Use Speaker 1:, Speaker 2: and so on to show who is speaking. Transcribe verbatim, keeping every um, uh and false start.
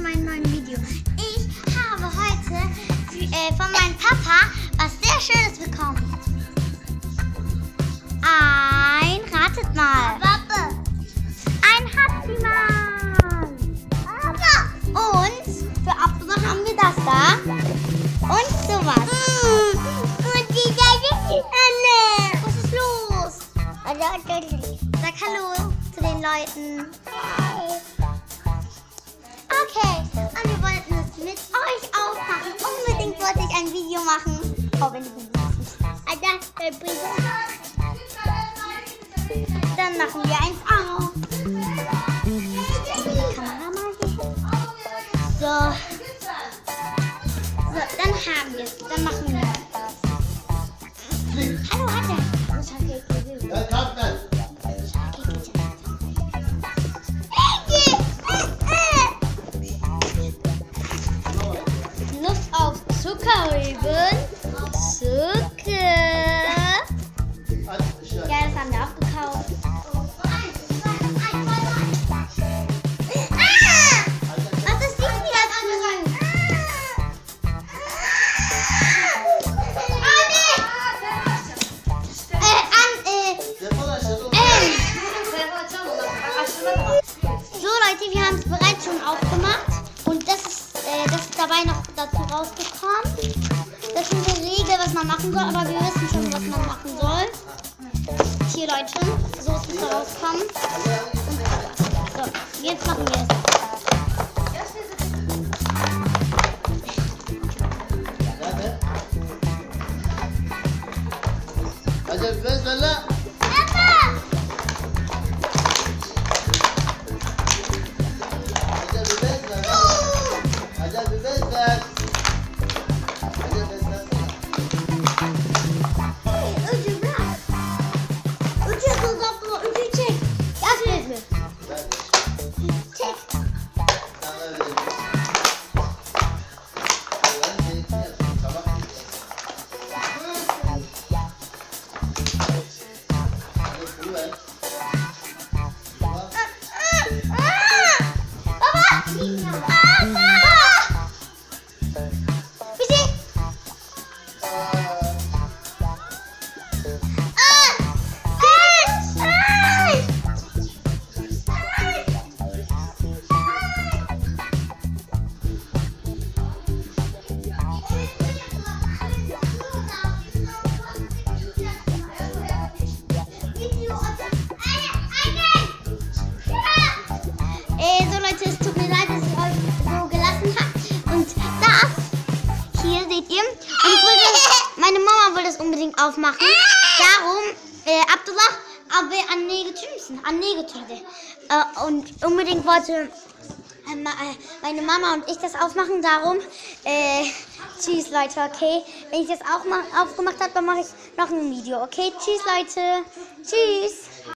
Speaker 1: meinem neuen Video. Ich habe heute äh, von meinem Papa was sehr Schönes bekommen. Ein, ratet mal. Papa. Ein Happy-Mann. Und für Abdullah haben wir das da. Und sowas. Und die Anne. Was ist los? Sag Hallo zu den Leuten. Okay, und wir wollten es mit euch aufmachen. Unbedingt wollte ich ein Video machen. Oh, wenn ich nicht. Dann machen wir eins auf. Die Kamera mal hier. So. So, dann haben wir es. Dann machen wir es. Hallo, Hatte. Lust auf Zuckerrüben. Zucker. Ja, das haben wir auch gekauft. Ah! Was ist dies hier dazu? Äh, an, äh, ähm. So Leute, wir haben es bereits schon aufgemacht. Und das ist, äh, das ist dabei noch dazu rausgekommen. Das ist eine Regel, was man machen soll, aber wir wissen schon, was man machen soll. Hier, Leute, so ist es da rauskommen. So, jetzt machen wir es. Es tut mir leid, dass ich euch so gelassen habe. Und das hier seht ihr. Und ich wollte, meine Mama wollte es unbedingt aufmachen. Darum, äh, Abdullah, aber an Negetüsen, an Negetüse. Äh, und unbedingt wollte äh, meine Mama und ich das aufmachen. Darum, äh, tschüss Leute, okay? Wenn ich das auch mal aufgemacht habe, dann mache ich noch ein Video, okay? Tschüss Leute, tschüss.